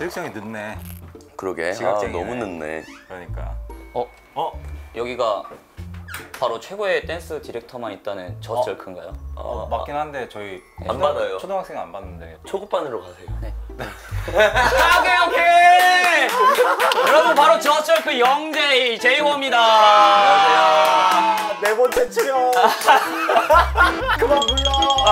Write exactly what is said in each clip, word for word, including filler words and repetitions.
트릭스 형이 늦네. 그러게. 지각쟁이네. 아, 너무 늦네. 그러니까. 어? 어? 여기가 바로 최고의 댄스 디렉터만 있다는 저스트럴크인가요? 어, 어, 맞긴 한데 저희 안 초등- 받아요. 초등학생 안 받는데. 초급반으로 가세요. 네. 오케이 오케이. 여러분 바로 저스트럴크 영제이 제이호입니다. 안녕하세요. 네 번째 출연. 그만 불러.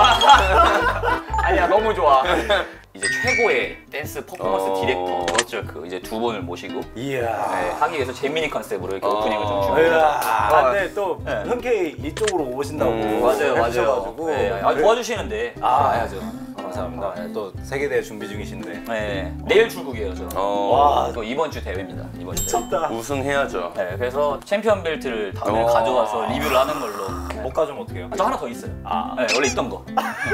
아니야 너무 좋아. 이제 최고의 댄스 퍼포먼스 어. 디렉터 저스트럴크 이제 두 분을 모시고 이야. 네, 하기 위해서 재미니 컨셉으로 이렇게 어. 오프닝을 좀 준비했습니다. 이야. 근데 또 네. 흔쾌히 이쪽으로 오신다고. 음, 맞아요 맞아요. 해주셔가지고. 네, 아, 도와주시는데 아, 해야죠. 감사합니다. 네, 또 세계대회 준비 중이신데. 네, 내일 출국이에요 저. 어. 와. 또 이번 주 대회입니다. 이번 주 대회. 미쳤다. 우승해야죠. 네, 그래서 챔피언 벨트를 다음에 어. 가져와서 리뷰를 하는 걸로. 못 가주면 어떡해요? 저 하나 더 있어요. 아. 네, 원래 있던 거.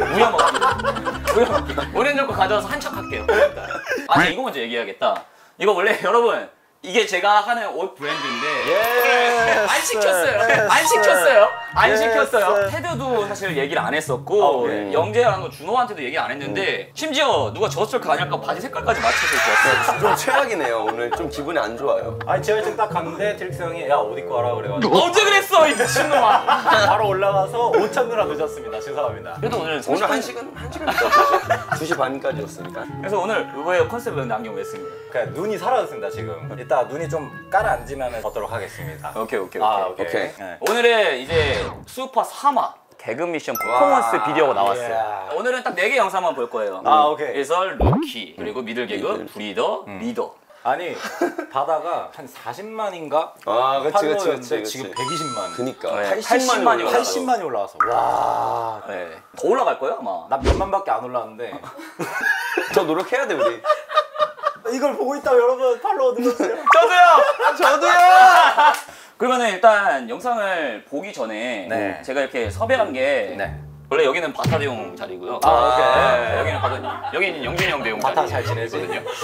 우여먹기. 우여먹기. 오렌지 거 가져와서 한 척 할게요. 아, 이거 먼저 얘기해야겠다. 이거 원래 여러분 이게 제가 하는 옷 브랜드인데 예. 안 시켰어요. 예. 안 시켰어요. 안 예. 시켰어요. 테드도 사실 얘기를 안 했었고 아, 네. 영재랑 뭐 준호한테도 얘기 안 했는데 심지어 누가 저스트럴크 아니랄까 바지 색깔까지 맞춰서 입고 왔어요. 좀 최악이네요. 오늘 좀 기분이 안 좋아요. 아니 제가 지금 딱 갔는데 트릭스 형이 야 옷 입고 와라 그래가지고 언제 그랬어 이 미친놈아. 바로 올라가서 옷 찾느라 늦었습니다. 죄송합니다. 그래도 오늘 오늘 한 시간 한 시간 있었죠. 두 시 반까지였으니까. 그래서 오늘 왜 컨셉을 안경 왜 쓴 거예요? 그냥 눈이 사라졌습니다 지금. 이따 눈이 좀 깔아앉으면 걷도록 하겠습니다. 오케이 오케이 아 오케이. 오케이. 오케이. 네. 오늘은 이제 슈퍼 삼 화 개그 미션 퍼포먼스 와, 비디오가 나왔어요. 이야. 오늘은 딱 네 개 영상만 볼 거예요. 아, 오케이. 그래서 루키, 그리고 미들 개그, 미들. 브리더, 리더. 아니 바다가 한 사십만인가? 아, 그치, 그치, 그치, 그치. 지금 백이십만. 그니까 네, 팔십만이 팔십만이 올라가요. 팔십만이 올라와서. 와. 네. 더 올라갈 거예요 아마. 나 몇만밖에 안 올라왔는데 더 노력해야 돼 우리. 이걸 보고 있다고 여러분 팔로워 눌러주세요. 저도요. 저도요. 그러면은 일단 영상을 보기 전에 네. 제가 이렇게 섭외한 게 네. 원래 여기는 바타대용 자리고요. 아, 오케이. 네, 여기는 바타, 여기는 영준이 형 대용 바타 자리. 잘 지내지?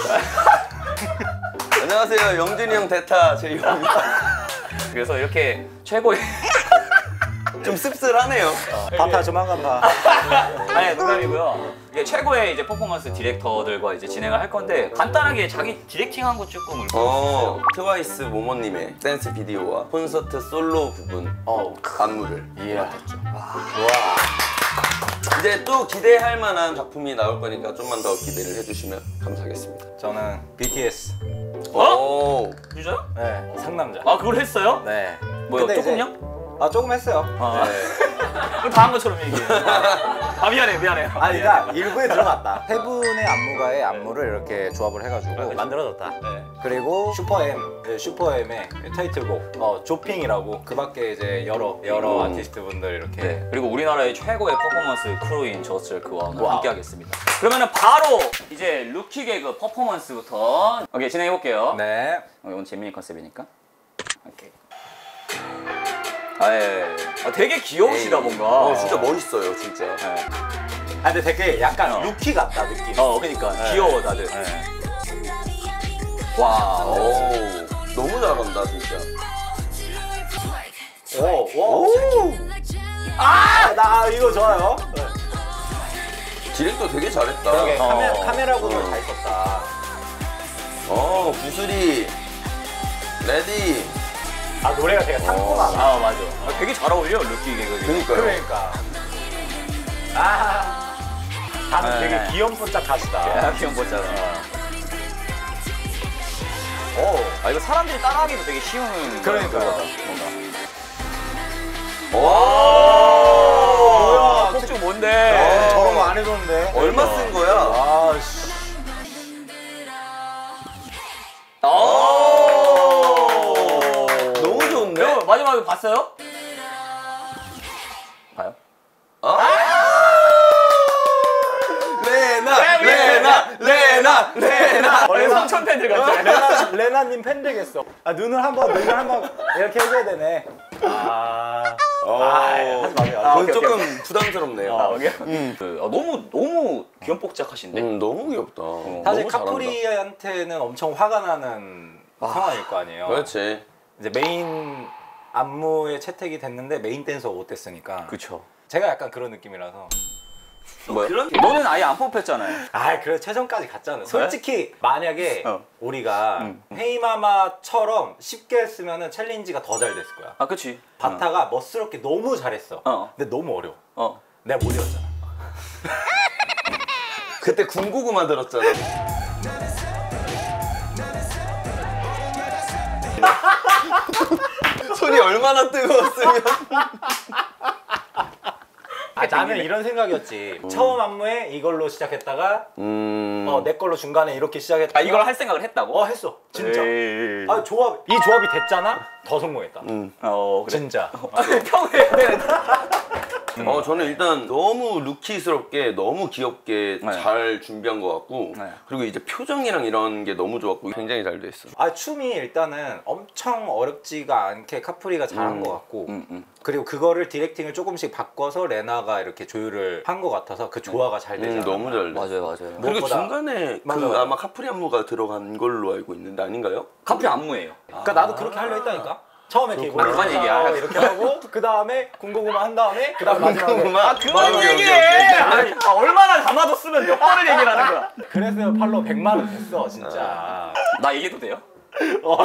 안녕하세요. 영준이 형 대타 제이호입니다. 그래서 이렇게 최고의 좀 씁쓸하네요. 바타 조만간 봐. 아니 농담이고요. 이게 최고의 이제 퍼포먼스 디렉터들과 이제 진행을 할 건데 간단하게 자기 디렉팅한 거 조금 읊어주세요. 어, 트와이스 모모님의 댄스 비디오와 콘서트 솔로 부분 어. 안무를 이야. 맡았죠. 와. 이제 또 기대할 만한 작품이 나올 거니까 좀만 더 기대를 해주시면 감사하겠습니다. 저는 비티에스. 어? 오. 진짜요? 네. 상남자. 아 그걸 했어요? 네. 뭐요? 근데 조금요? 이제- 아 조금 했어요. 아. 네. 그럼 다 한 것처럼 얘기해. 아 미안해 미안해. 아니 나 일부에 들어갔다. 세 분의 안무가의 안무를 이렇게 조합을 해가지고 만들어졌다. 네. 그리고 슈퍼엠, 네, 슈퍼엠의 타이틀곡 어, 조핑이라고 그밖에 이제 여러 여러 음. 아티스트 분들 이렇게 네. 그리고 우리나라의 최고의 퍼포먼스 크루인 저스트럴크와 오늘 와우. 함께하겠습니다. 그러면은 바로 이제 루키 개그 퍼포먼스부터 오케이 진행해 볼게요. 네. 어, 이건 재미있는 컨셉이니까. 오케이. 아, 예. 아, 되게 귀여우시다 에이. 뭔가. 어, 진짜 멋있어요, 진짜. 네. 아 근데 되게 약간 어. 루키 같다 느낌. 어, 그러니까 네. 귀여워 다들. 네. 와. 오, 너무 잘한다, 진짜. 오, 오. 오, 아, 나 이거 좋아요. 네. 디렉터 되게 잘했다. 그러게 어. 카메, 카메라구도 어. 잘 썼다. 어, 구슬이, 레디. 아 노래가 되게 상큼하다. 아, 맞아. 아, 되게 잘 어울려 루키 개그. 그니까요. 그러니까. 아, 다들 네. 되게 귀염뽀짝하시다. 아, 귀여운 거잖아. 오. 아, 이거 사람들이 따라하기도 되게 쉬운. 그러니까요. 거다, 뭔가. 뭐야? 폭주 어, 뭔데? 저런 거 안 해줬는데. 얼마 쓴 거야? 아, 씨. 오! 너무 좋은데? 형, 마지막에 봤어요? 봐요? 레나, 레나, 레나, 레나. 원래 삼천 팬들 같아. 레나, 레나님 팬 되겠어. 아, 눈을 한 번, 눈을 한 번 이렇게 해줘야 되네. 아. 오. 아, 하지 마세요. 아, 그건 오케이, 조금 오케이. 부담스럽네요. 아, 오케이? 그, 아, 너무, 너무 귀염뽀짝하신데? 음, 너무 귀엽다. 사실 너무 잘한다. 카프리한테는 엄청 화가 나는 상황일 거 아니에요. 그렇지. 이제 메인 안무에 채택이 됐는데 메인 댄서가 못 됐으니까. 그쵸. 제가 약간 그런 느낌이라서 뭐야? 그런- 너는 아예 안 뽑혔잖아요. 아, 그래 최종까지 갔잖아. 솔직히 만약에 어. 우리가 음. 헤이마마처럼 쉽게 했으면은 챌린지가 더 잘 됐을 거야. 아 그치. 바타가 멋스럽게 너무 잘했어. 어. 근데 너무 어려워. 어. 내가 못 이뤘잖아. 그때 군고구마 들었잖아. 손이 얼마나 뜨거웠으면. 아, 나는 이런 생각이었지. 처음 안무에 이걸로 시작했다가 음. 어, 내 걸로 중간에 이렇게 시작했다가 아 이걸 할 생각을 했다고? 어 했어. 진짜. 에이. 아, 조합 이 조합이 됐잖아. 더 성공했다. 음. 어 그래. 진짜. 평소에 해야 되는데. 어 저는 일단 너무 루키스럽게 너무 귀엽게 네. 잘 준비한 것 같고 네. 그리고 이제 표정이랑 이런 게 너무 좋았고 굉장히 잘 돼 있어. 아, 춤이 일단은 엄청 어렵지가 않게 카프리가 잘한 음. 것 같고 음, 음. 그리고 그거를 디렉팅을 조금씩 바꿔서 레나가 이렇게 조율을 한 것 같아서 그 조화가 잘 되지 음, 않았나. 너무 잘 돼. 맞아요 맞아요. 그리고 무엇보다- 중간에 맞아, 그 맞아. 아마 카프리 안무가 들어간 걸로 알고 있는데 아닌가요? 카프리 안무예요. 그러니까 나도 그렇게 하려 했다니까. 처음에 이렇게 그렇구나. 그만 얘기야. 이렇게 하고 그 다음에 군고구마 한 다음에 그 다음 마지막에 군고구마. 아 그만 얘기해. 아니, 아, 얼마나 담아뒀으면 몇 번을 얘기를 하는 거야. 그래서 팔로우 백만 원 됐어 진짜. 나 얘기해도 돼요? 어.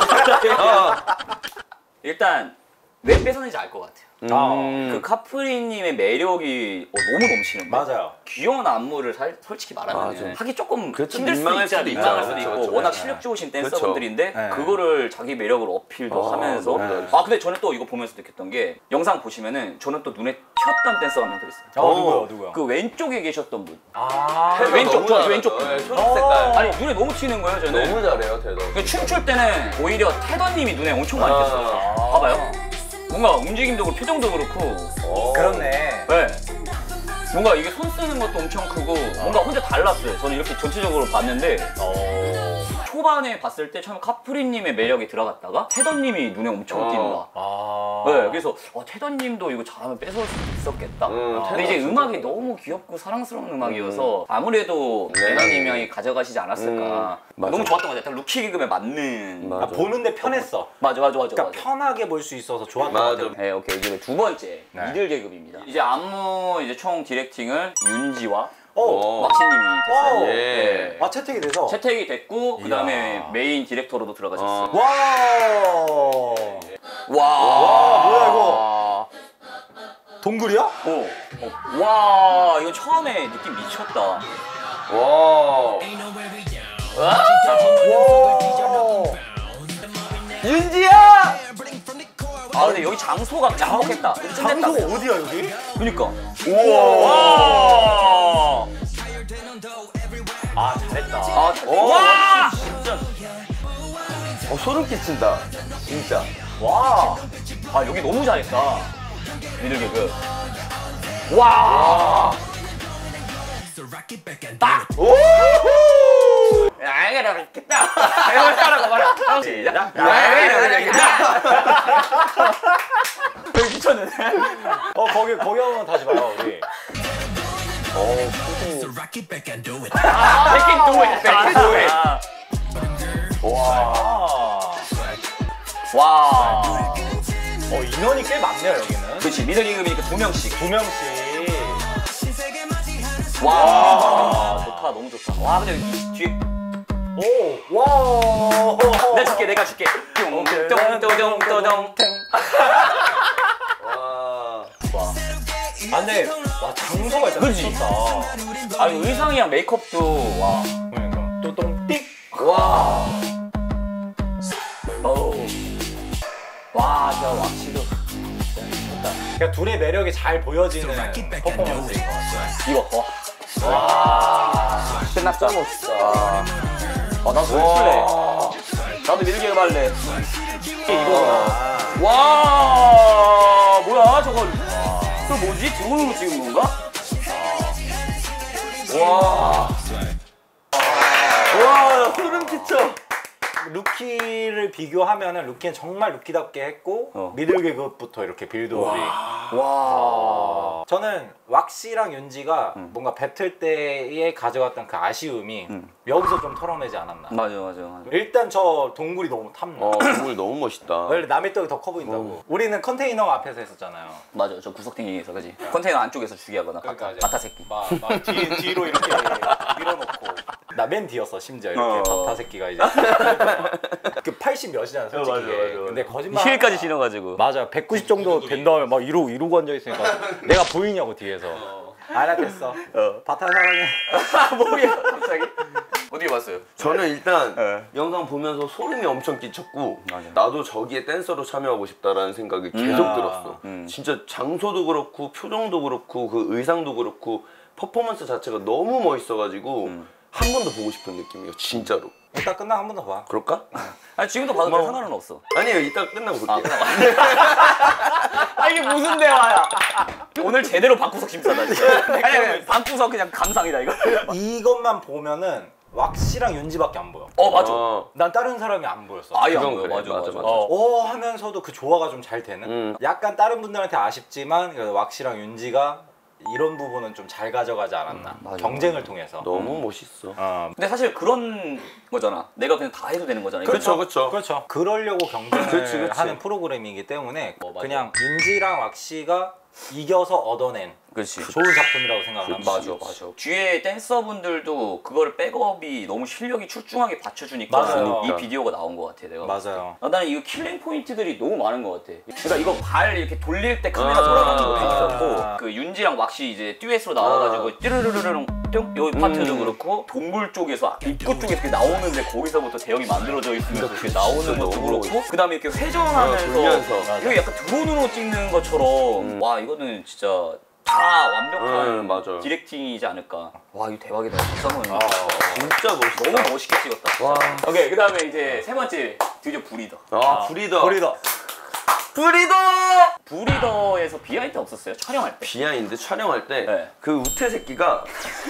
일단 왜 뺏었는지 알 것 같아요. 음. 그 카프리님의 매력이 어, 너무 넘치는데 맞아요. 귀여운 안무를 살, 솔직히 말하면 맞아. 하기 조금 그렇죠. 힘들 수도 민망할 있지 않아 수도 민망할 있죠. 수도 그렇죠, 있고 그렇죠. 워낙 네. 실력 좋으신 그렇죠. 댄서분들인데 네. 그거를 자기 매력을 어필도 아, 하면서 너무 잘했어. 아 근데 저는 또 이거 보면서 느꼈던 게 영상 보시면은 저는 또 눈에 튀었던 댄서가 한 명 더 있어요. 어, 어. 누구야 누구야? 그 왼쪽에 계셨던 분. 아, 태도 왼쪽, 너무 저 잘하죠. 왼쪽. 네, 초록 색깔. 아니 눈에 너무 튀는 거예요 저는. 너무 잘해요 태도. 그 춤출 때는 오히려 태던님이 눈에 엄청 많이 아. 띄었어요. 봐봐요. 뭔가 움직임도 그렇고 표정도 그렇고. 어. 그렇네. 네. 뭔가 이게 손 쓰는 것도 엄청 크고 뭔가 혼자 달랐어요. 저는 이렇게 전체적으로 봤는데 어. 초반에 봤을 때 처음 카프리님의 매력이 들어갔다가 태던님이 눈에 엄청 어. 띈다. 아. 네, 그래서 어, 태던님도 이거 잘하면 뺏을 수 있었겠다. 음, 근데 태도 이제 진짜 음악이 잘한다. 너무 귀엽고 사랑스러운 음악이어서 아무래도 네. 레나님이 가져가시지 않았을까. 음, 맞아. 너무 좋았던 것 같아요. 루키 기금에 맞는. 맞아. 아, 보는데 편했어. 맞아, 맞아, 맞아. 그러니까 맞아. 편하게 볼 수 있어서 좋았던 것 맞아. 같아요. 네, 오케이. 이제 두 번째 네. 미들 계급입니다. 이제 안무 이제 총 디렉팅을 윤지와 어. 어. 막시님이 됐어요. 어. 예. 네. 아, 채택이 돼서. 채택이 됐고 그 다음에 이야. 메인 디렉터로도 들어가셨어요. 어. 와. 와, 와, 뭐야, 이거? 동굴이야? 어. 어. 와, 이거 처음에 느낌 미쳤다. 와. 와. 윤지야. 아 근데 여기 장소가 장혹했다. 장소 어디야 여기? 그니까. 우와. 아, 잘했다. 아, 오. 와, 진짜. 어 소름 끼친다. 진짜. 와. 아 여기 너무 잘했다. 미들 개그. 와. 딱. 오. 야, 이게 나겠다. 이거 하라고 말해. 시작. 야, 이게 나겠다. 여기 미쳤는데. 어, 거기 거기 한번 다시 봐요 우리. 어. 아, 백인 도에. 백인 도에. 와. 와. 어, 인원이 꽤 많네요 여기는. 그렇지. 미들 개그이니까 두 명씩. 두 명씩. 와. 좋다. 너무 좋다. 와, 근데 이 뒤에 오, 와. 내가 줄게. 내가 줄게. 똥똥똥똥똥. 와. 아, 근데 와, 장소가 일단 그렇지. 미쳤다. 아, 의상이랑 메이크업도 와. 그러니까 또똥 띡. 와. 어우. 와, 진짜 왁시도. 그러니까 둘의 매력이 잘 보여지는 퍼포먼스인 것 같아요. 이거 와. 와. 끝났다. 멋있다. 아, 나도 술래. 나도 미들개그 할래. 이거. 아, 와. 뭐야, 저거. 저 뭐지? 들어오는 거 찍은 건가? 와. 와 소름 끼쳐. 루키를 비교하면은 루키는 정말 루키답게 했고 어. 미들 계급부터 이렇게 빌드업이. 와. 저는 왁시랑 윤지가 음. 뭔가 배틀 때에 가져갔던 그 아쉬움이 음. 여기서 좀 털어내지 않았나. 맞아 맞아 맞아. 일단 저 동굴이 너무 탐나. 어, 동굴 너무 멋있다. 원래 남의 떡이 더 커 보인다고. 우리는 컨테이너 앞에서 했었잖아요. 맞아 저 구석탱이에서 그지. 컨테이너 안쪽에서 죽이하거나 그러니까 바타, 이제 바타 새끼. 막, 막 뒤, 뒤로 이렇게 밀어놓고 나 맨 뒤였어 심지어 이렇게 어. 바타 새끼가 이제 그 팔십 몇이잖아 솔직히. 어, 맞아, 맞아, 맞아. 근데 거짓말. 힐까지 하나. 신어가지고. 맞아 백구십 정도 된 다음에 막 이러고 이러고 앉아 있으니까 내가 보이냐고 뒤에서. 알았겠어. 어. 바타 사랑해. 뭐야 갑자기? 어떻게 봤어요? 저는 일단 네. 영상 보면서 소름이 엄청 끼쳤고 맞아. 나도 저기에 댄서로 참여하고 싶다라는 생각이 계속 아, 들었어. 음. 진짜 장소도 그렇고 표정도 그렇고 그 의상도 그렇고 퍼포먼스 자체가 너무 멋있어가지고 음. 한 번 더 보고 싶은 느낌이에요. 진짜로. 이따 끝나고 한 번 더 봐. 그럴까? 아니 지금도 봐도 돼 고마워. 상관은 없어. 아니에요. 이따 끝나고 볼게요. 아 끝나고. 아 이게 무슨 대화야? 오늘 제대로 방구석 심사다 진짜. 아니, 아니 방구석 그냥 감상이다 이거. 이것만 보면은 왁시랑 윤지밖에 안 보여. 어 맞아. 어, 난 다른 사람이 안 보였어. 아예 안 그건 보여. 그래. 맞아 맞아, 맞아. 맞아. 어. 어 하면서도 그 조화가 좀 잘 되는. 음. 약간 다른 분들한테 아쉽지만 그래도 왁시랑 윤지가 이런 부분은 좀 잘 가져가지 않았나. 음, 맞아, 경쟁을 맞아. 통해서. 너무 멋있어. 어. 근데 사실 그런 거잖아. 내가 그냥 다 해도 되는 거잖아. 그렇죠, 그렇죠. 그렇죠. 그러려고 경쟁을 그렇지, 그렇지. 하는 프로그램이기 때문에 어, 맞아. 그냥 윤지랑 왁시가 이겨서 얻어낸 그렇지. 좋은 작품이라고 생각합니다. 맞아 맞아. 뒤에 댄서분들도 그거를 백업이 너무 실력이 출중하게 받쳐주니까 맞아요. 이 비디오가 나온 것 같아 내가. 맞아요. 아, 나는 이거 킬링 포인트들이 너무 많은 것 같아. 그러니까 이거 발 이렇게 돌릴 때 카메라 아, 돌아가는 것도 아. 있었고 그 윤지랑 왁시 이제 듀엣으로 나와가지고 띠르르르르릉 뿅 여기 파트도 음. 그렇고 동굴 쪽에서 입구 쪽에 이렇게 나오는데 거기서부터 대형이 만들어져 있으면서 이렇게 나오는 진짜 것도 너무 그렇고 그 다음에 이렇게 회전하면서 어, 돌면서. 이거 약간 드론으로 찍는 것처럼 음. 와 이거는 진짜 다 완벽한 음, 맞아. 디렉팅이지 않을까. 와 이거 대박이다. 진짜 아, 진짜 멋있다. 너무 멋있게 찍었다. 와. 오케이 그 다음에 이제 세 번째 드디어 브리더. 아, 브리더. 브리더. 브리더! 브리더에서 비하인드 없었어요? 촬영할 때? 비하인드 촬영할 때 네. 그 우태 새끼가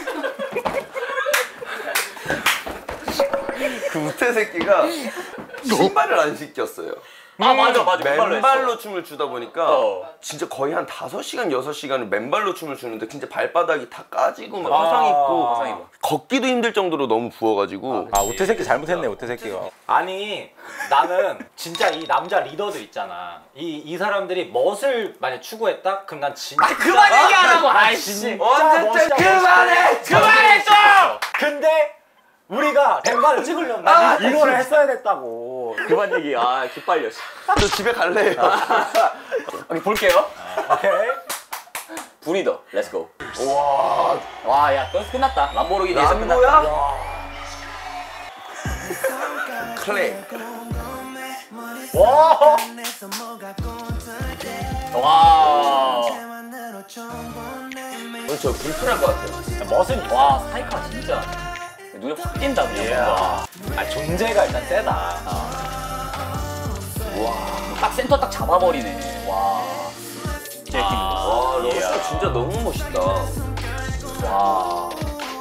그 우태 새끼가 신발을 안 신겼어요. 아 맞아 맞아 맨발로 맨발로 했어. 춤을 추다 보니까 어. 진짜 거의 한 다섯 시간, 여섯 시간을 맨발로 춤을 추는데 진짜 발바닥이 다 까지고 막 아, 화상 입고 화상 입어. 걷기도 힘들 정도로 너무 부어가지고 아 우태 새끼 잘못했네 우태 새끼가. 아니 나는 진짜 이 남자 리더들 있잖아. 이 이 사람들이 멋을 만약 추구했다? 그럼 난 진짜 아 그만 얘기하라고. 아이씨. 진짜 언제쯤 멋있다, 그만해! 멋있다. 그만해 좀! 근데 우리가 뱀발을 찍으려면 아, 난 이거를 했어야 됐다고. 그만 얘기. 아 기빨려. 씨. 저 집에 갈래요. 오케이 볼게요. 오케이. 브리더. 렛츠고. 와, 와야 끝났다. 람보르기니 에서 람보야? 끝났다. 클레이. 와. 와. 오늘 저 불편할 것 같아요. 멋은 와 스타이카 진짜 눈에 확 띈다 그냥. 와. 아 존재가 일단 세다. 와. 딱 센터 딱 잡아버리네. 와. 제킹. 와, 러시아 진짜 너무 멋있다. 와.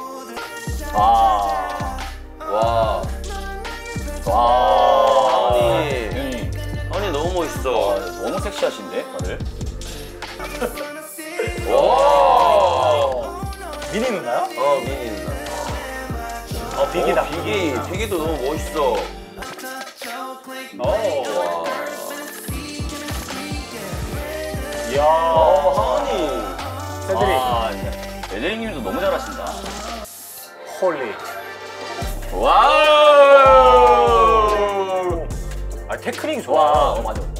와. 와, 와. 아니. 음. 아니 너무 멋있어. 너무 섹시하신데 다들? 와. 미니 누나요? 어, 미니 누나. 어 비기다. 어, 비기, 비기도 너무 멋있어. 어. 이야. 어, 하은이. 세드릭. 와, 레드링님도 너무 잘하신다. 홀리. 와우. 아 테크닉 와, 좋아. 어, 맞아.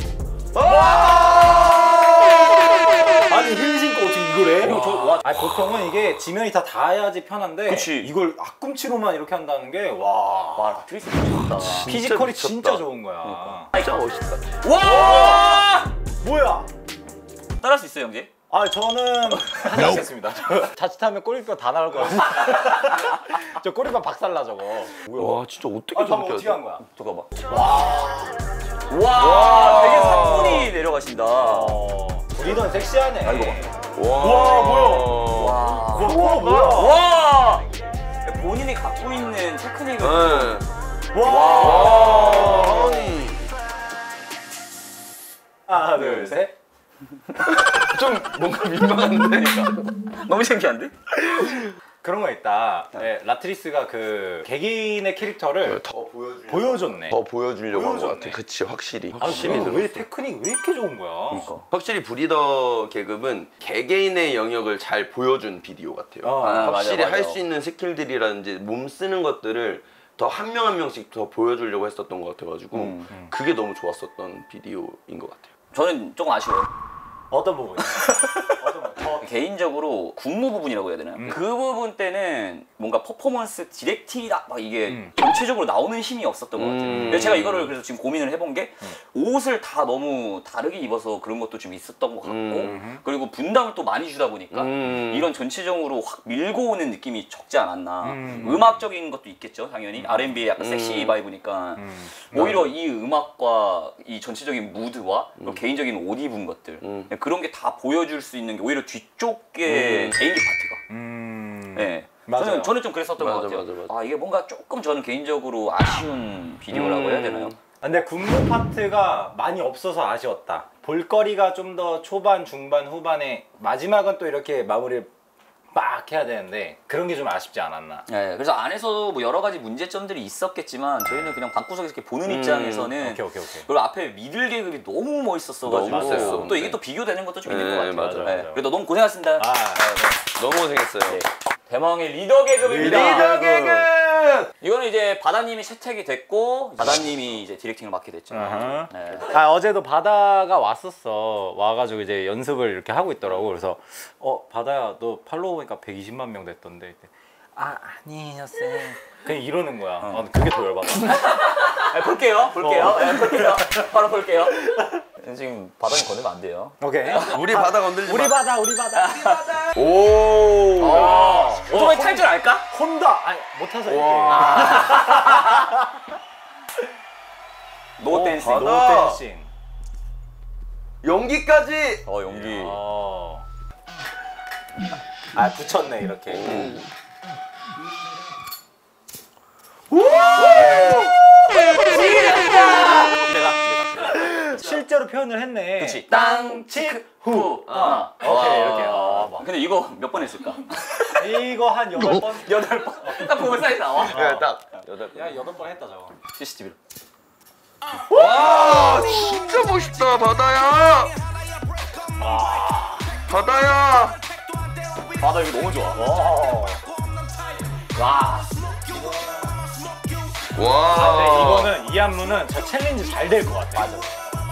아니 힐 신고 어떻게 이걸 해? 이거 저- 와. 아니 보통은 이게 지면이 다 닿아야지 편한데 그치. 이걸 앞꿈치로만 이렇게 한다는 게 와. 와, 트리스 미쳤다. 피지컬이 미쳤다. 진짜 좋은 거야. 진짜 멋있다. 와! 뭐야? 따라할 수 있어요, 형제? 아 저는 하겠습니다. 자칫하면 꼬리뼈 다 나올 것 같아. 저 꼬리뼈 박살나 저거. 와, 진짜 어떻게 아 방금 저렇게 어떻게 하지? 한 거야? 잠깐만. 와. 와, 되게 사뿐히 내려가신다. 어. 브리더는 섹시하네. 아, 이거 와, 와, 뭐야? 와. 와, 뭐야? 와! 본인이 갖고 있는 테크닉을 네. 와. 아니. 하나 둘 셋. 좀 뭔가 민망한데. 너무 신기한데? 그런 거 있다. 네, 라트리스가 그 개개인의 캐릭터를 더 보여주. 보여줬네. 더 보여주려고 한 것 보여줬네. 같아. 그치, 확실히. 아, 근데 왜 테크닉 왜 이렇게 좋은 거야? 그러니까. 확실히 브리더 계급은 개개인의 영역을 잘 보여준 비디오 같아요. 어, 아, 확실히 맞아, 맞아. 할 수 있는 스킬들이라든지 몸 쓰는 것들을 더 한 명 한 명씩 더 보여주려고 했었던 것 같아가지고 음. 그게 너무 좋았었던 비디오인 것 같아요. 저는 조금 아쉬워요. 어떤 부분? 어떤 부분? 더 개인적으로 군무 부분이라고 해야 되나요? 음. 그 부분 때는 뭔가 퍼포먼스 디렉팅이다 막 이게 음. 전체적으로 나오는 힘이 없었던 것 같아요. 음. 근데 제가 이거를 그래서 지금 고민을 해본 게 옷을 다 너무 다르게 입어서 그런 것도 좀 있었던 것 같고 음. 그리고 분담을 또 많이 주다 보니까 음. 이런 전체적으로 확 밀고 오는 느낌이 적지 않았나. 음. 음악적인 것도 있겠죠, 당연히. 알앤비의 약간 음. 섹시 바이브니까. 음. 오히려 이 음악과 이 전체적인 무드와 그리고 개인적인 옷 입은 것들 음. 그런 게 다 보여줄 수 있는 게 오히려 뒤쪽에 음. 개인기 파트가 음. 네. 맞아요. 저는, 저는 좀 그랬었던 맞아, 것 같아요. 맞아, 맞아. 아 이게 뭔가 조금 저는 개인적으로 아쉬운 비디오라고 음. 해야 되나요? 근데 군무 파트가 많이 없어서 아쉬웠다. 볼거리가 좀 더 초반, 중반, 후반에 마지막은 또 이렇게 마무리를 빡 해야 되는데 그런 게 좀 아쉽지 않았나. 네, 그래서 안에서 뭐 여러 가지 문제점들이 있었겠지만 저희는 그냥 방구석에서 이렇게 보는 음. 입장에서는 오케이 오케이 오케이. 그리고 앞에 미들 계급이 너무 멋있었어가지고 너무 셌어. 또 이게 또 비교되는 것도 좀 있는 네, 것 같아요. 맞아, 맞아, 네. 맞아. 그래도 너무 고생하셨습니다. 아, 너무 고생했어요. 네. 대망의 리더 계급입니다. 리더 계급! 이거는 이제 바다님이 채택이 됐고 바다님이 이제 디렉팅을 맡게 됐죠. 아하. 네. 아 어제도 바다가 왔었어. 와가지고 이제 연습을 이렇게 하고 있더라고. 그래서 어 바다야 너 팔로우 보니까 백이십만 명 됐던데. 이때, 아 아니요 쌤. 그냥 이러는 거야. 어. 그게 더 열받아. 네, 볼게요. 볼게요. 어. 네, 볼게요. 바로 볼게요. 지금 바다님 건들면 안 돼요. 오케이. 우리 바다 건들지 우리 마. 바다 우리 바다. 우리 바다. 오. 어, 어, 오토바이 탈 줄 알까? 혼다. 아니 못 타서 이렇게. 노 댄싱. 바다. 노 댄싱. 연기까지. 어 연기. 어. 아 붙였네 이렇게. 집에 가. 집에 가. 실제로 표현을 했네. 그렇지. 땅, 치, 후. 아. 오케이 이렇게. 어, 막. 근데 이거 몇 번 했을까? 이거 한 여덟 번. 여덟 번. 딱 보면 사이즈 나와. 야, 딱 여덟 번. 야 여덟 번 했다 저거. 씨씨티비로. 와, 진짜 멋있다, 바다야. 바다야. 바다 여기 너무 좋아. 와. 와. 와. 근데 이거는 이 안무는 저 챌린지 잘 될 것 같아. 맞아.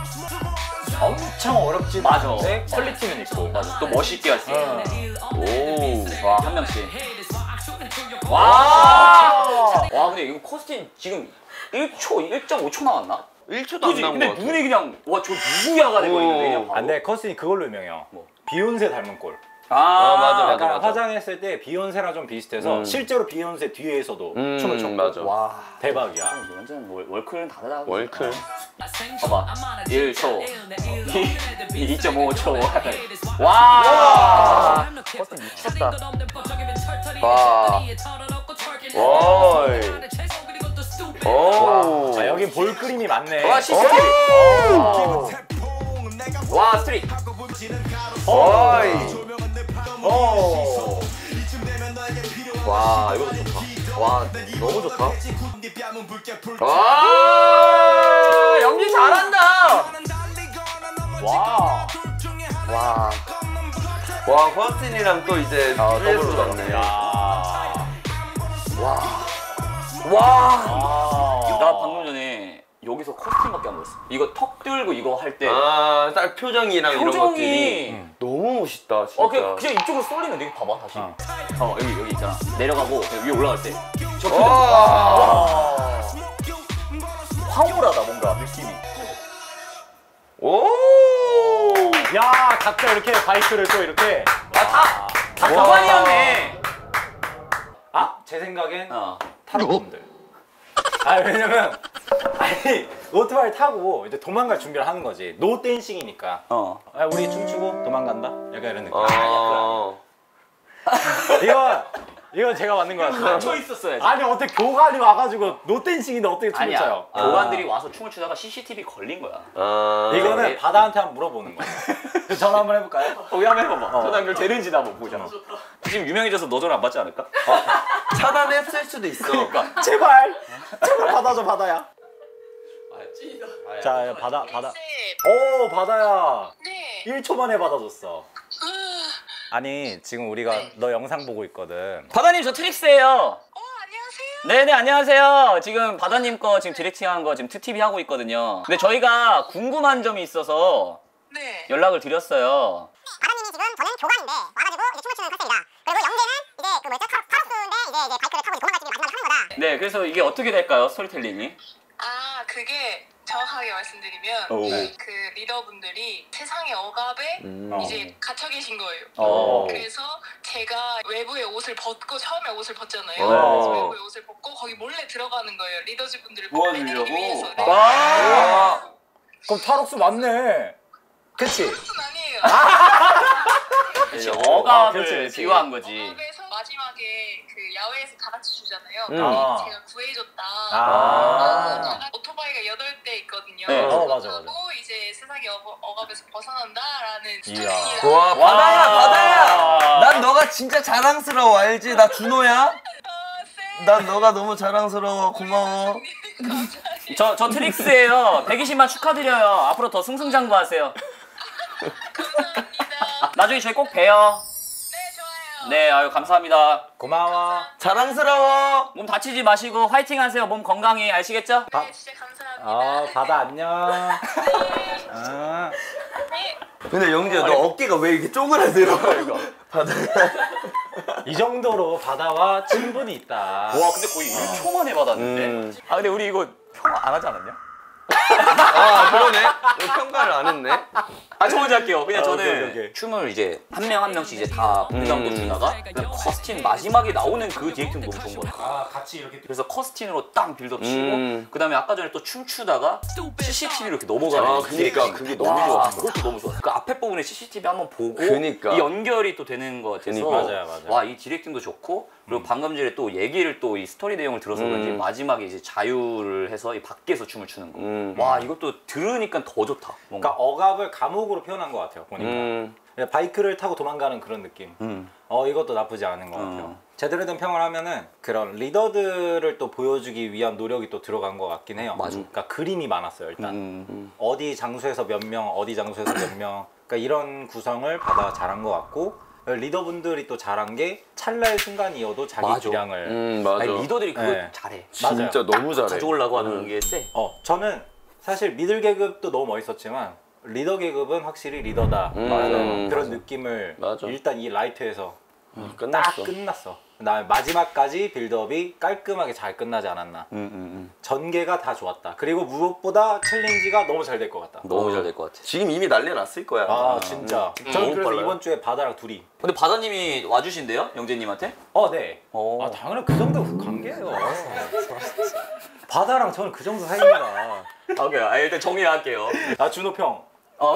엄청 어렵지. 맞아. 않은데 퀄리티는 있고. 맞아. 또 멋있게 할 수 있어. 오. 와, 한 명씩. 와! 와, 근데 이거 코스튬 지금 일 초, 일 점 오 초 나왔나? 일 초도 안 그지? 나온 것 근데 같아. 눈이 그냥 와, 저 누구야가 돼버리는데 그냥 아, 바로. 근데 커슨이 그걸로 유명해요. 뭐? 비욘세 닮은 꼴. 아, 아, 맞아, 맞아. 약간 화장했을 때 비욘세랑 좀 비슷해서 음. 실제로 비욘세 뒤에서도 음, 춤을 췄고. 맞아. 와. 대박이야. 완전 월, 월클은 다르다. 월클. 봐봐. 일 초. 이 점 오 초. 와! 코스튬 미쳤다. 와. 와이. 오. 자, 여긴 볼 그림이 많네. 와, 씨씨티비. 오. 와, 스트릿. 와이. 오. 와, 이거 좋다. 와, 너무 좋다. 와. 연기 잘한다. 와. 와. 와, 화스틴이랑 또 이제 아, 듀엣으로 더블로 갔네. 야. 와. 와. 아. 나 방금 전에 여기서 커스팅밖에 안 보였어. 이거 턱 들고 이거 할 때 아, 딱 표정이랑 이런 것들이 표정이 음. 너무 멋있다, 진짜. 어 그냥, 그냥 이쪽으로 쏠리는데 이거 봐봐 다시. 어. 어, 여기 여기 있잖아. 내려가고 위에 올라갈 때. 저 표정. 와. 와. 황홀하다 뭔가 느낌이. 오. 야, 각자 이렇게 바이크를 또 이렇게. 다 와. 가관이었네. 아, 제 생각엔 어. 타로분들. 아, 왜냐면 아니 오토바이 타고 이제 도망갈 준비를 하는 거지. 노 댄싱이니까. 어. 아, 우리 춤추고 도망간다. 약간 이런 느낌. 아. 이거 이건 제가 맞는 것 같아요. 쳐 있었어야지. 아니 어떻게 교관이 와가지고 노댄싱인데 어떻게 춤을 아니야. 춰요? 교관들이 와서 춤을 추다가 씨씨티비 걸린 거야. 아. 이거는 네. 바다한테 한번 물어보는 거야. 전화 한번 해볼까요? 거기 한번 해봐봐. 전화 연결 되는지 한번 보자. 지금 유명해져서 너 전화 안 받지 않을까? 차단했을 수도 있어. 그러니까. 제발 제발 받아줘 바다야. 아, 찐이다. 자 바다 바다. 쌤. 오 바다야. 네. 일 초 만에 받아줬어. 으. 아니 지금 우리가 너 영상 보고 있거든. 바다님 저 트릭스예요. 어, 안녕하세요. 네네 안녕하세요. 지금 바다님 거 지금 디렉팅한 거 지금 투티비 하고 있거든요. 근데 저희가 궁금한 점이 있어서 네. 연락을 드렸어요. 바다님이 지금 저는 교관인데 와가지고 이제 춤을 추는 컨셉이다. 그리고 영재는 이제 그 뭐였죠? 카- 카로스인데 이제 이제 바이크를 타고 이제 도망갈 준비 마지막에 하는 거다. 네 그래서 이게 어떻게 될까요? 스토리텔링이? 아, 그게 정확하게 말씀드리면 오. 그 리더분들이 세상의 억압에 음. 이제 갇혀 계신 거예요. 어. 그래서 제가 외부의 옷을 벗고 처음에 옷을 벗잖아요. 어. 그래서 외부의 옷을 벗고 거기 몰래 들어가는 거예요. 리더즈분들을 도와주려고? 빼내기 위해서. 네. 와. 그럼 타록스 맞네. 그치? 그것은 아니에요. 그치, 아, 억압을 그치, 그치. 비유한 거지. 억압에서 마지막에 그 야외에서 다 같이 주잖아요. 음. 아. 제가 구해줬다. 아. 아, 제가 오토바이가 여덟 대 있거든요. 네. 어, 맞아, 맞아. 하고 이제 세상의 억, 억압에서 벗어난다라는 이야. 스토리를. 와 바다야 와. 바다야. 난 너가 진짜 자랑스러워 알지? 나 준호야. 아, 쌤. 난 너가 너무 자랑스러워 고마워. 감사합니다. 저, 저 트릭스예요. 백이십만 축하드려요. 앞으로 더 승승장구하세요. 감사합니다. 나중에 저희 꼭 봬요. 네, 좋아요. 네, 아유 감사합니다. 고마워. 자랑스러워. 몸 다치지 마시고 화이팅 하세요. 몸 건강히 아시겠죠? 네, 진짜 감사합니다. 어 바다 안녕. 아. 네. 근데 영재야 너 어깨가 왜 이렇게 쪼그라들어? 바다야. 이 정도로 바다와 친분이 있다. 와, 근데 거의 일 초 만에 받았는데. 음. 아, 근데 우리 이거 평가 안 하지 않았냐? 아 그러네. 너 평가를 안 했네. 아, 저 먼저 할게요. 그냥 아, 저는 오케이, 오케이. 춤을 이제 한 명 한 명씩 이제 다 분장도 음. 주다가 그냥 커스틴 마지막에 나오는 그 디렉팅 너무 좋은 거예요. 아 같이 이렇게. 그래서 커스틴으로 딱 빌드업 치고 음. 그 다음에 아까 전에 또 춤추다가 씨씨티비로 이렇게 넘어가는 아, 그 그니까. 디렉팅. 그게 너무 와, 좋았어. 그것도 너무 좋았어. 그 앞에 부분에 씨씨티비 한번 보고 그니까. 이 연결이 또 되는 것 같아서 그니까. 맞아요, 맞아요. 와, 이 디렉팅도 좋고 그리고 방금 전에 또 얘기를 또 이 스토리 내용을 들어서 그런지 음. 마지막에 이제 자유를 해서 이 밖에서 춤을 추는 거. 음. 와, 이것도 들으니까 더 좋다. 뭔가. 그러니까 억압을 감옥으로 표현한 것 같아요. 보니까. 음. 그냥 바이크를 타고 도망가는 그런 느낌. 음. 어 이것도 나쁘지 않은 것 같아요. 음. 제대로 된 평을 하면은 그런 리더들을 또 보여주기 위한 노력이 또 들어간 것 같긴 해요. 맞아. 그러니까 그림이 많았어요 일단. 음. 어디 장소에서 몇 명, 어디 장소에서 몇 명. 그러니까 이런 구성을 바다가 잘한 것 같고 리더분들이 또 잘한 게 찰나의 순간이어도 자기 맞아. 주량을. 음 맞아. 아니, 리더들이 그거 네. 잘해. 진짜 너무 잘해. 가져오려고 하는 음. 게 쎄. 어 저는 사실 미들 계급도 너무 멋있었지만 리더 계급은 확실히 리더다. 음. 맞아. 음. 그런 느낌을 맞아. 일단 이 라이트에서 음, 딱 끝났어. 끝났어. 그다음에 마지막까지 빌드업이 깔끔하게 잘 끝나지 않았나. 음, 음, 음. 전개가 다 좋았다. 그리고 무엇보다 챌린지가 너무 잘 될 것 같다. 너무 잘 될 것 같아. 지금 이미 난리 났을 거야. 아 진짜. 음, 저는 너무 그래서 빨라요. 이번 주에 바다랑 둘이. 근데 바다님이 와주신대요? 영재님한테? 어 네. 어. 아 당연히 그 정도 관계예요. 바다랑 저는 그 정도 사이입니다. 아, 오케이. 아, 일단 정리할게요. 아 준호 평. 어.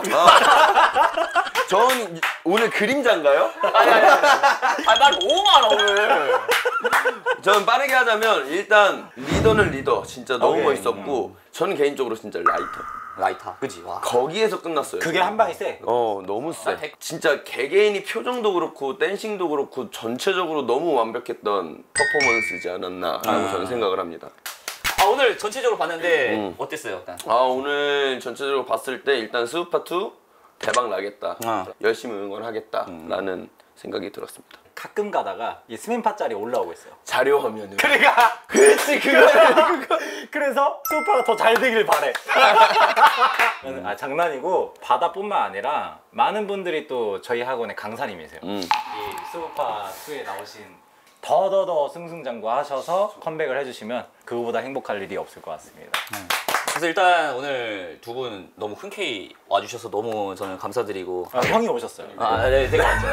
전 오늘 그림자인가요? 아니, 아니, 아니. 아, 말 너무 많아, 오늘. 전 빠르게 하자면 일단 리더는 리더 진짜 너무 오케이. 멋있었고 저는 개인적으로 진짜 라이터 라이터. 그지? 와. 거기에서 끝났어요. 그게 한 방이 세. 어 너무 세. 아, 백- 진짜 개개인이 표정도 그렇고 댄싱도 그렇고 전체적으로 너무 완벽했던 퍼포먼스지 않았나라고 아. 저는 생각을 합니다. 아, 오늘 전체적으로 봤는데 음. 어땠어요, 일단? 아 오늘 전체적으로 봤을 때 일단 스우파투 대박 나겠다. 아. 열심히 응원하겠다라는 생각이 들었습니다. 가끔 가다가 이 스맨파 짤이 올라오고 있어요. 자료 화면을. 그러니까 그렇지 그거를. 그래서 수우파가 더 잘 되길 바래. 아 장난이고 바다뿐만 아니라 많은 분들이 또 저희 학원의 강사님이세요. 음. 이 수우파 이에 나오신 더더더 승승장구 하셔서 컴백을 해주시면 그거보다 행복할 일이 없을 것 같습니다. 그래서 일단 오늘 두 분 너무 흔쾌히 와주셔서 너무 저는 감사드리고. 아, 형이 오셨어요. 아, 네, 되게 많죠.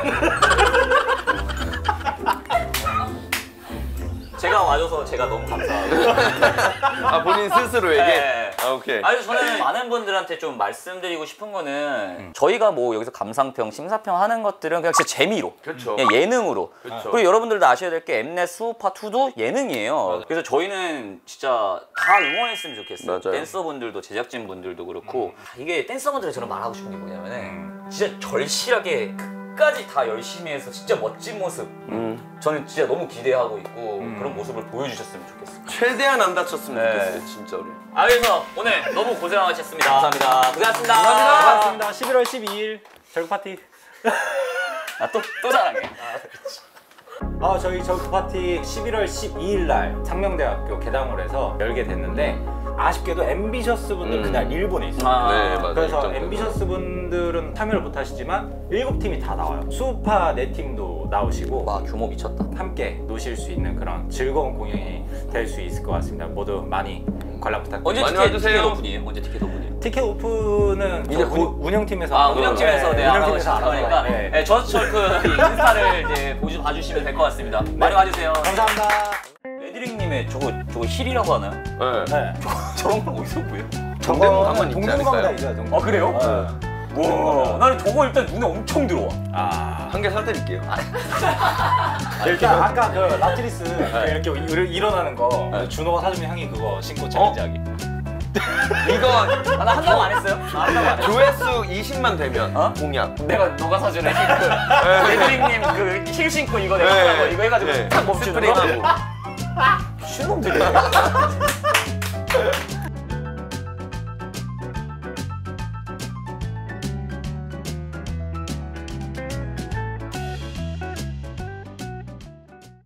제가 와줘서 제가 너무 감사하고. 아 본인 스스로에게. 네. 아, 오케이. 아니 저는 많은 분들한테 좀 말씀드리고 싶은 거는 저희가 뭐 여기서 감상평, 심사평 하는 것들은 그냥 진짜 재미로, 그렇죠. 그냥 예능으로. 그렇죠. 그리고 여러분들도 아셔야 될 게 엠넷 수우파 투도 예능이에요. 그래서 저희는 진짜 다 응원했으면 좋겠어요. 맞아요. 댄서분들도 제작진 분들도 그렇고 이게 댄서분들이 저는 말하고 싶은 게 뭐냐면은 진짜 절실하게 끝까지 다 열심히 해서 진짜 멋진 모습. 음. 저는 진짜 너무 기대하고 있고 그런 모습을 보여주셨으면 좋겠어요. 최대한 안 다쳤으면 네. 좋겠어요, 진짜로. 아 그래서 오늘 너무 고생하셨습니다. 감사합니다. 고생하셨습니다. 고맙습니다. 십일월 십이일 절구 파티. 아, 또, 또 자랑해. 아 저희 절구 파티 십일월 십이일 날 상명대학교 개당홀에서 열게 됐는데 아쉽게도 앰비셔스 분들 음. 그날 일본에 있어요. 아, 네, 맞아요. 그래서 일정 앰비셔스 분들은 참여를 못 하시지만 일곱 팀이 다 나와요. 수우파 네 팀도 나오시고 와, 규모 미쳤다. 함께 노실 수 있는 그런 즐거운 공연이 될 수 있을 것 같습니다. 모두 많이 관람 언제 부탁드립니다. 많이 티켓, 와주세요. 티켓 오픈이에요? 언제 티켓 오픈이에요? 티켓 오픈은 이제 저 곧- 운- 운영팀에서 아, 하고, 운영팀에서 네, 알아서 운영팀에서 알아서 하니까 네. 네, 저스철크 인스타를 이제 보시, 봐주시면 될 것 같습니다. 많이 와주세요. 감사합니다. 레드링님의 저거, 저거 힐이라고 하나요? 네. 네. 저런 건 어디서 구해요? 정대문 가만 있지 않을까요? 동동강당이죠. 동동. 아, 그래요? 네. 와, 나는 저거 일단 눈에 엄청 들어와. 아. 한 개 사드릴게요. 일단 아까 그 라트리스 이렇게 일, 일어나는 거 준호가 사주면 형이 그거 신고 챌린지하기. 이거 아, 나 한다고 안 했어요? 나 한다고 안 했어. 조회수 이십만 되면 어? 공약. 내가 너가 사주는 힐크 레드링님 그 힐 신고 이거 내가 네. 하는 거 이거 해가지고 네. 탁 멈추는 거 스프링하고. 미친놈들이야